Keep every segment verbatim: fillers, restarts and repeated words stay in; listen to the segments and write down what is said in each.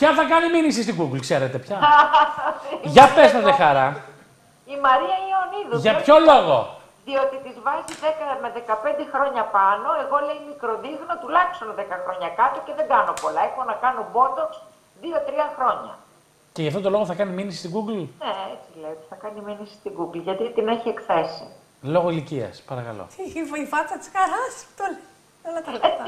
Ποια θα κάνει μήνυση στην Google, ξέρετε πια. Για πες με, Χαρά. Η Μαρία Ιωνίδου. Για ποιο λόγο? Διότι της βάζει δέκα με δεκαπέντε χρόνια πάνω, εγώ λέει μικροδείχνω τουλάχιστον δέκα χρόνια κάτω και δεν κάνω πολλά. Έχω να κάνω botox δύο τρία χρόνια. Και γι' αυτό το λόγο θα κάνει μήνυση στην Google. Ναι, έτσι λέει, θα κάνει μήνυση στην Google, γιατί την έχει εκθέσει. Λόγω ηλικίας, παρακαλώ. Η φάτσα της Χαράς, το λέει. Όλα τα λεφτά.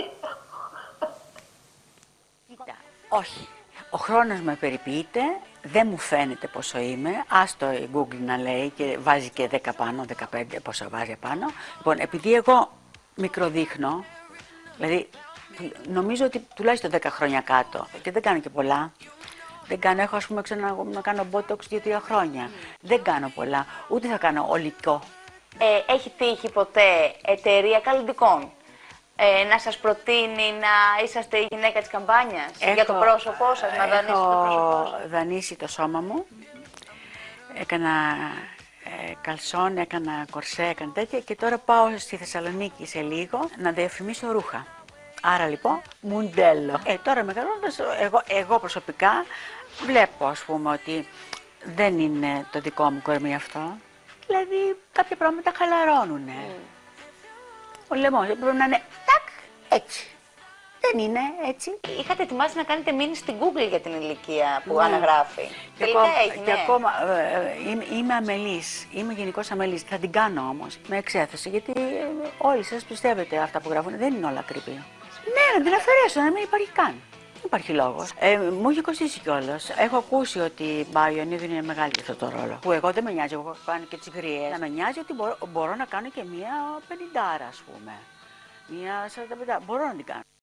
Κοίτα, όχι. Ο χρόνος με περιποιείται, δεν μου φαίνεται πόσο είμαι. Άστο η Google να λέει και βάζει και δέκα πάνω, δεκαπέντε πόσο βάζει πάνω. Λοιπόν, επειδή εγώ μικροδείχνω, δηλαδή νομίζω ότι τουλάχιστον δέκα χρόνια κάτω και δεν κάνω και πολλά. Δεν κάνω, έχω ας πούμε ξανά να κάνω botox δύο τρία χρόνια. Mm. Δεν κάνω πολλά, ούτε θα κάνω ολικό. Ε, έχει τύχει ποτέ εταιρεία καλλιτικών ε, να σας προτείνει να είσαστε η γυναίκα της καμπάνιας έχω, για το πρόσωπό σας, να δανείσετε το πρόσωπό σας? Έχω δανείσει το σώμα μου, έκανα ε, καλσόν, έκανα κορσέ, έκανα τέτοια και τώρα πάω στη Θεσσαλονίκη σε λίγο να διαφημίσω ρούχα. Άρα λοιπόν, μουντέλο. Ε, τώρα μεγαλώντας, εγώ, εγώ προσωπικά βλέπω ας πούμε ότι δεν είναι το δικό μου κορμί αυτό. Δηλαδή κάποια πράγματα χαλαρώνουνε. Mm. Ο λαιμός πρέπει να είναι τάκ, έτσι. Δεν είναι έτσι. Είχατε ετοιμάσει να κάνετε μήνυση στην Google για την ηλικία που ναι. αναγράφει. Και τελικά ακόμα, έγινε. Και ακόμα ε, είμαι, είμαι αμελής, είμαι γενικώς αμελής. Θα την κάνω όμως με εξέθεση, γιατί ε, όλοι σας πιστεύετε αυτά που γράφουν, δεν είναι όλα ακριβή. Ναι, να την αφαιρέσω, να μην υπάρχει καν. Δεν υπάρχει λόγος. Ε, μου έχει κοστίσει κιόλας. Έχω ακούσει ότι η Ιωνίδου είναι μεγάλη για αυτό το ρόλο. Που εγώ δεν με νοιάζει, εγώ έχω κάνει και τις γριές. Να με νοιάζει ότι μπορώ, μπορώ να κάνω και μία πενηντάρα, ας πούμε. Μία σαρανταπεντάρα. Μπορώ να την κάνω.